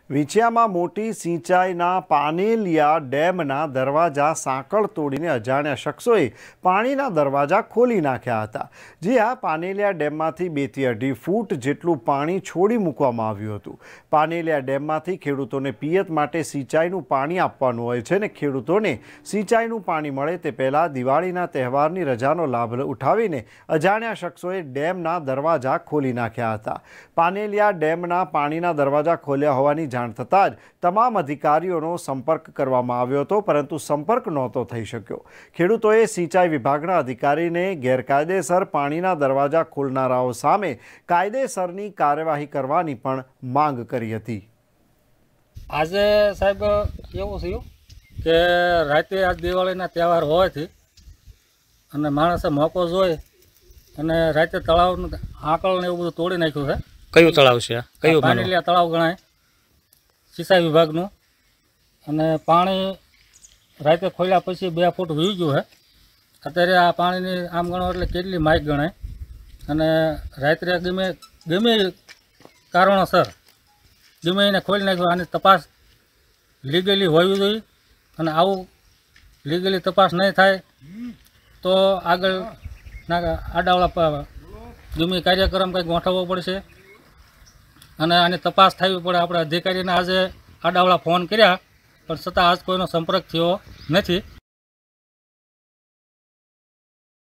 વિછિયામાં મોટી સિંચાઈના પાનેલિયા ડેમના દરવાજા સાંકળ તોડીને અજાણ્યા શખ્સોએ પાણીના દરવાજા ખોલી નાખ્યા હતા। જી હા, પાનેલિયા ડેમમાંથી 2 થી 2.5 ફૂટ જેટલું પાણી છોડી મૂકવામાં આવ્યું હતું। પાનેલિયા ડેમમાંથી ખેડૂતોને પિયત માટે સિંચાઈનું પાણી આપવાનું હોય છે ને ખેડૂતોને સિંચાઈનું પાણી મળે તે પહેલાં દિવાળીના તહેવારની રજાનો લાભ ઉઠાવીને અજાણ્યા શખ્સોએ ડેમના દરવાજા ખોલી નાખ્યા હતા। પાનેલિયા ડેમના પાણીના દરવાજા ખોલ્યા હોવાની જાણ થતાં જ તમામ અધિકારીઓનો સંપર્ક કરવામાં આવ્યો હતો, પરંતુ સંપર્ક નહોતો થઈ શક્યો। ખેડૂતોએ સિંચાઈ વિભાગના અધિકારીને ગેરકાયદેસર પાણીના દરવાજા ખોલનારાઓ સામે કાયદેસરની કાર્યવાહી કરવાની પણ માંગ કરી હતી। આજે સાહેબ એવું થયું કે રાતે આજ દિવાળીના તહેવાર હોવાથી અને માણસે મોકો જોઈ અને રાતે તળાવનું આંકળ ને એવું બધું તોડી નાખ્યું છે। કયું તળાવ છે? કયું પાનેલિયા તળાવ ગણાય સિંચાઈ વિભાગનું, અને પાણી રાતે ખોલ્યા પછી 2 ફૂટ વી ગયું છે। અત્યારે આ પાણીની આમ ગણો એટલે કેટલી માઇક ગણાય, અને રાત્રે ગમે કારણોસર ગમે એને ખોલી નાખ્યું। આની તપાસ લીગલી હોવી જોઈએ, અને આવું લીગલી તપાસ નહીં થાય તો આગળના આડાવાળા ગમે કાર્યક્રમ કંઈક ગોઠવવો પડશે, અને આની તપાસ થવી પડે। આપણે અધિકારીને આજે આડાવાળા ફોન કર્યા પણ છતાં આજ કોઈનો સંપર્ક થયો નથી।